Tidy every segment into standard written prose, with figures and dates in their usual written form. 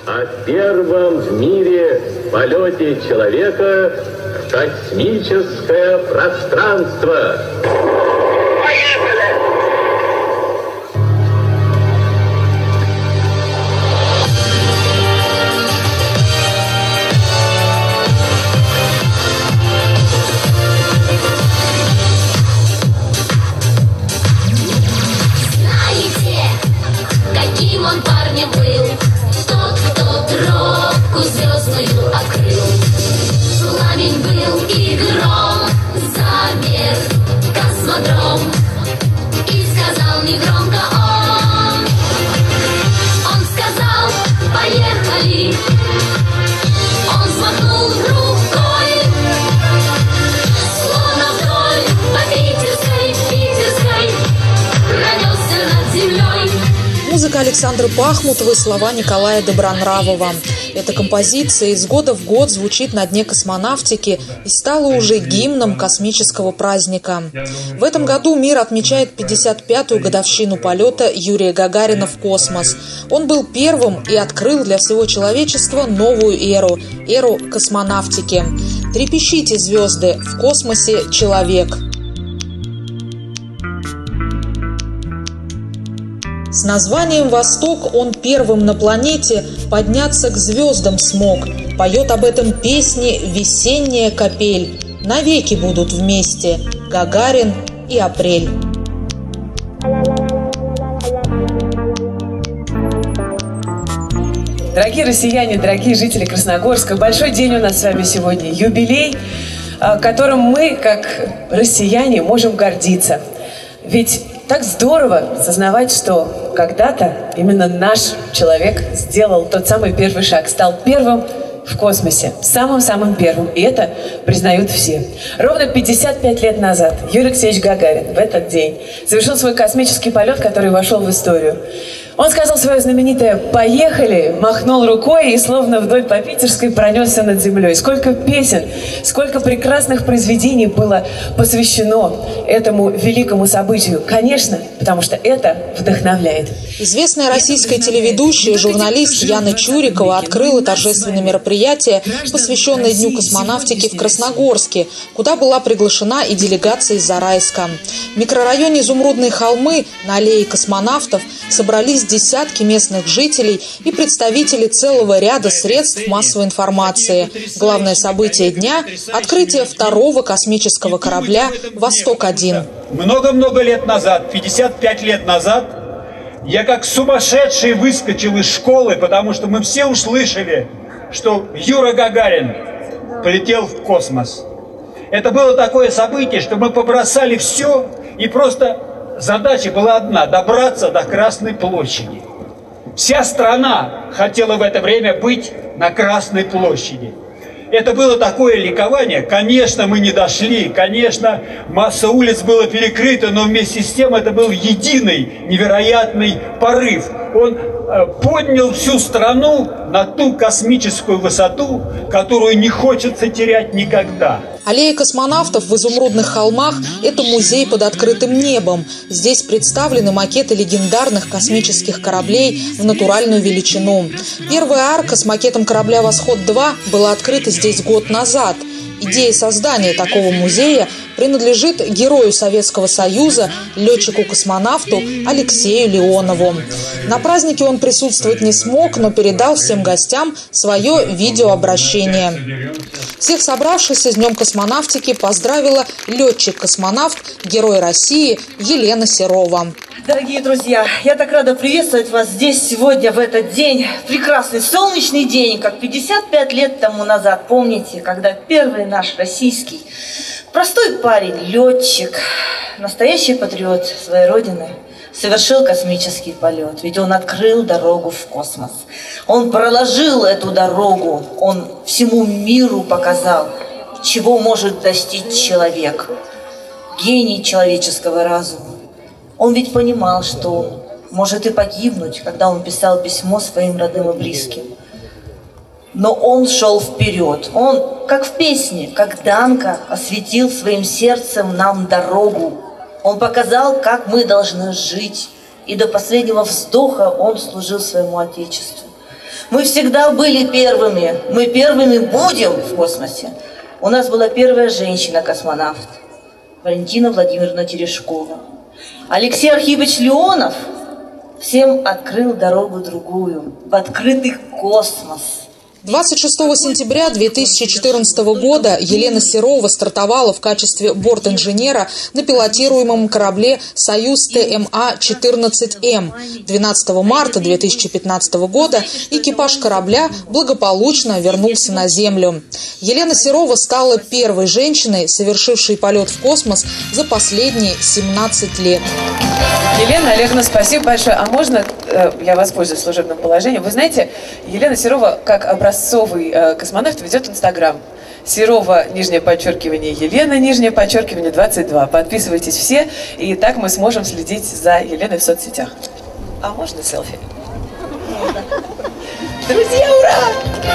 о первом в мире полете человека в космическое пространство. Он парнем был, тот, кто тропку звездную открыл. Пламень был и гром, замер космодром. И сказал негромко он сказал, поехали. Он взмахнул рукой, словно вдоль по Питерской пронесся над землей. Музыка Александры Пахмутовой, слова Николая Добронравова. Эта композиция из года в год звучит на Дне космонавтики и стала уже гимном космического праздника. В этом году мир отмечает 55-ю годовщину полета Юрия Гагарина в космос. Он был первым и открыл для всего человечества новую эру космонавтики. Трепещите, звезды, в космосе человек. С названием «Восток» он первым на планете подняться к звездам смог. Поет об этом песни «Весенняя капель». Навеки будут вместе Гагарин и Апрель. Дорогие россияне, дорогие жители Красногорска, большой день у нас с вами сегодня. Юбилей, которым мы, как россияне, можем гордиться. Ведь так здорово сознавать, что когда-то именно наш человек сделал тот самый первый шаг, стал первым в космосе, самым-самым первым. И это признают все. Ровно 55 лет назад Юрий Алексеевич Гагарин в этот день совершил свой космический полет, который вошел в историю. Он сказал свое знаменитое «Поехали!», махнул рукой и словно вдоль по Питерской пронесся над землей. Сколько песен, сколько прекрасных произведений было посвящено этому великому событию. Конечно, потому что это вдохновляет. Известная российская телеведущая, журналист Яна Чурикова открыла торжественное мероприятие, посвященное Дню космонавтики в Красногорске, куда была приглашена и делегация из Зарайска. В микрорайоне Изумрудные холмы на аллее космонавтов собрались десятки местных жителей и представители целого ряда средств массовой информации. Главное событие дня – открытие второго космического корабля «Восток-1». Много-много лет назад, 55 лет назад, я как сумасшедший выскочил из школы, потому что мы все услышали, что Юра Гагарин полетел в космос. Это было такое событие, что мы побросали все, и просто задача была одна – добраться до Красной площади. Вся страна хотела в это время быть на Красной площади. Это было такое ликование. Конечно, мы не дошли, конечно, масса улиц была перекрыта, но вместе с тем это был единый невероятный порыв. Он поднял всю страну на ту космическую высоту, которую не хочется терять никогда. Аллея космонавтов в Изумрудных холмах – это музей под открытым небом. Здесь представлены макеты легендарных космических кораблей в натуральную величину. Первая арка с макетом корабля «Восход-2» была открыта здесь год назад. Идея создания такого музея принадлежит герою Советского Союза, летчику-космонавту Алексею Леонову. На празднике он присутствовать не смог, но передал всем гостям свое видеообращение. Всех собравшихся с Днем космонавтики поздравила летчик-космонавт, герой России Елена Серова. Дорогие друзья, я так рада приветствовать вас здесь сегодня, в этот день. Прекрасный солнечный день, как 55 лет тому назад. Помните, когда первый наш российский простой парень, летчик, настоящий патриот своей родины, совершил космический полет. Ведь он открыл дорогу в космос. Он проложил эту дорогу, он всему миру показал, чего может достичь человек. Гений человеческого разума. Он ведь понимал, что может и погибнуть, когда он писал письмо своим родным и близким. Но он шел вперед. Он, как в песне, как Данка, осветил своим сердцем нам дорогу. Он показал, как мы должны жить. И до последнего вздоха он служил своему Отечеству. Мы всегда были первыми. Мы первыми будем в космосе. У нас была первая женщина-космонавт. Валентина Владимировна Терешкова. Алексей Архипович Леонов всем открыл дорогу другую, в открытый космос. 26 сентября 2014 года Елена Серова стартовала в качестве бортинженера на пилотируемом корабле «Союз ТМА-14М». 12 марта 2015 года экипаж корабля благополучно вернулся на Землю. Елена Серова стала первой женщиной, совершившей полет в космос за последние 17 лет. Елена Олеговна, спасибо большое. А можно я воспользуюсь служебным положением? Вы знаете, Елена Серова, как образцовый космонавт, ведет Инстаграм. Серова, нижнее подчеркивание, Елена, нижнее подчеркивание, 22. Подписывайтесь все, и так мы сможем следить за Еленой в соцсетях. А можно селфи? Друзья, ура!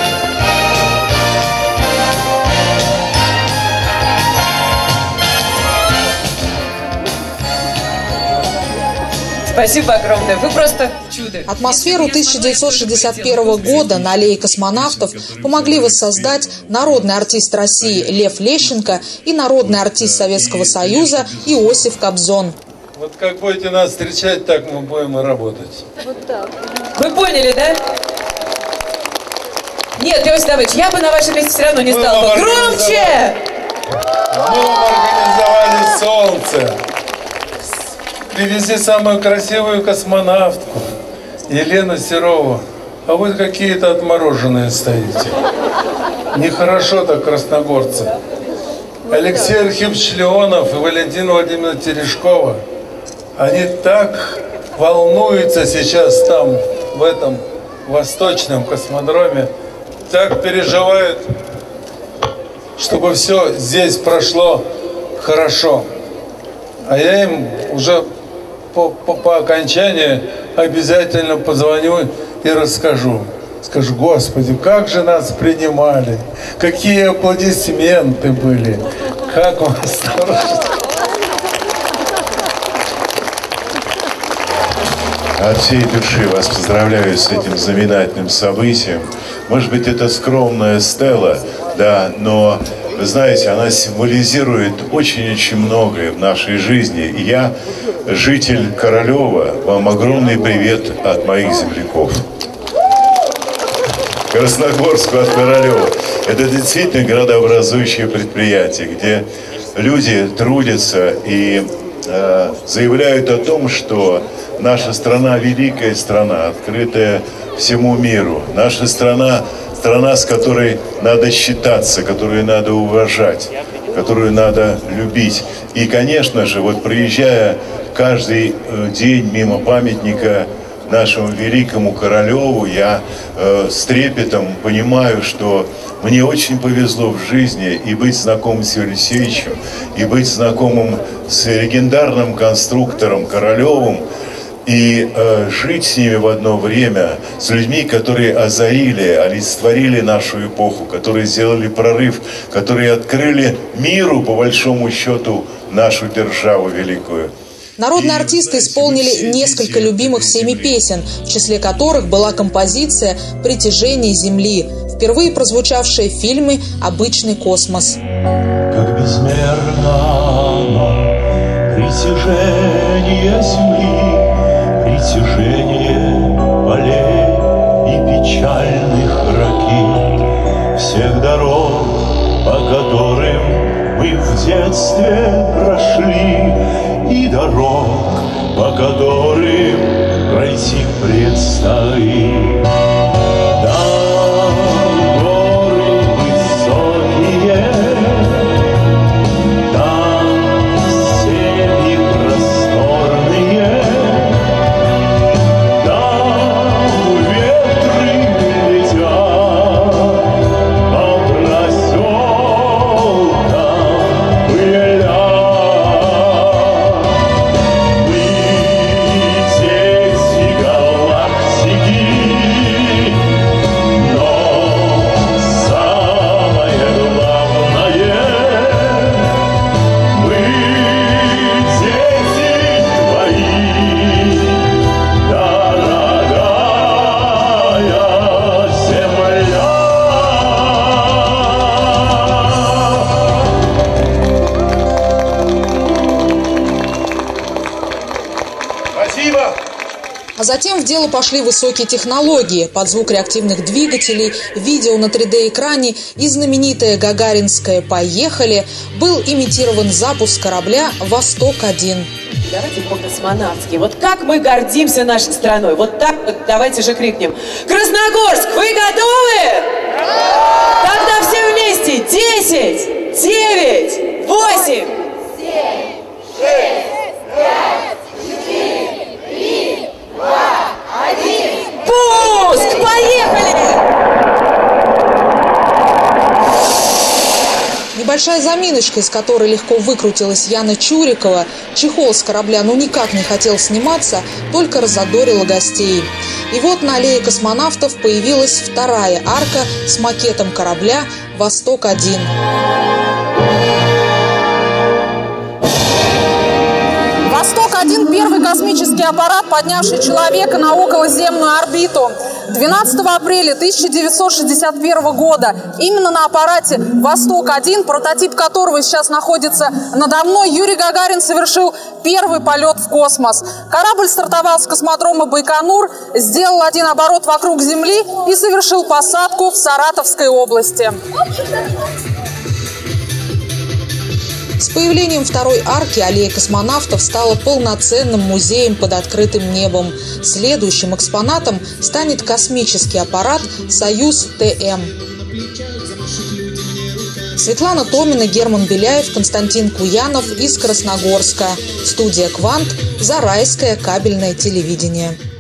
Спасибо огромное. Вы просто чудо. Атмосферу 1961 года на аллее космонавтов помогли воссоздать народный артист России Лев Лещенко и народный артист Советского Союза Иосиф Кобзон. Вот как будете нас встречать, так мы будем и работать. Вот так. Вы поняли, да? Нет, Иосиф Давыдович, я бы на вашем месте все равно не стал бы. Громче! Мы вам организовали солнце. Привези самую красивую космонавтку, Елену Серову. А вы какие-то отмороженные стоите. Нехорошо так, красногорцы. Алексей Архипович Леонов и Валентина Владимировна Терешкова, они так волнуются сейчас там, в этом восточном космодроме, так переживают, чтобы все здесь прошло хорошо. А я им уже по окончании обязательно позвоню и расскажу. Скажу: Господи, как же нас принимали, какие аплодисменты были, как вас От всей души вас поздравляю с этим знаменательным событием. Может быть, это скромная стела, да, но, вы знаете, она символизирует очень-очень многое в нашей жизни. И я, житель Королева, вам огромный привет от моих земляков. Красногорску от Королева. Это действительно градообразующее предприятие, где люди трудятся и заявляют о том, что наша страна великая страна, открытая всему миру. Наша страна, с которой надо считаться, которую надо уважать, которую надо любить. И, конечно же, вот проезжая каждый день мимо памятника нашему великому Королеву, я с трепетом понимаю, что мне очень повезло в жизни и быть знакомым с Юрием Алексеевичем, и быть знакомым с легендарным конструктором Королевым, и жить с ними в одно время, с людьми, которые озарили, олицетворили нашу эпоху, которые сделали прорыв, которые открыли миру, по большому счету, нашу державу великую. Народные артисты исполнили несколько любимых всеми песен, в числе которых была композиция «Притяжение Земли», впервые прозвучавшая в фильме «Обычный космос». Как безмерно оно, притяжение Земли, притяжение полей и печальных ракет, всех дорог, по которым мы в детстве прошли, и дорог, по которым пройти предстоит. Там горы высокие, там степи просторные, там ветры летят, по проселкам пылят. Мы дети галактики, А затем в дело пошли высокие технологии. Под звук реактивных двигателей, видео на 3D-экране и знаменитое гагаринское «Поехали» был имитирован запуск корабля «Восток-1». Давайте по-космонавтски. Вот как мы гордимся нашей страной. Вот так вот давайте же крикнем. Красногорск, вы готовы? Тогда все вместе. 10, 9, 8, 7, 6, 5, 4, 3, 2, 1. Пуск! Поехали! Небольшая заминочка, из которой легко выкрутилась Яна Чурикова, чехол с корабля никак не хотел сниматься, только разодорила гостей. И вот на аллее космонавтов появилась вторая арка с макетом корабля «Восток-1». «Восток-1» – первый космический аппарат, поднявший человека на околоземную орбиту. 12 апреля 1961 года именно на аппарате «Восток-1», прототип которого сейчас находится надо мной, Юрий Гагарин совершил первый полет в космос. Корабль стартовал с космодрома Байконур, сделал один оборот вокруг Земли и совершил посадку в Саратовской области. С появлением второй арки аллея космонавтов стала полноценным музеем под открытым небом. Следующим экспонатом станет космический аппарат «Союз-ТМ». Светлана Томина, Герман Беляев, Константин Куянов из Красногорска. Студия «Квант», Зарайское кабельное телевидение.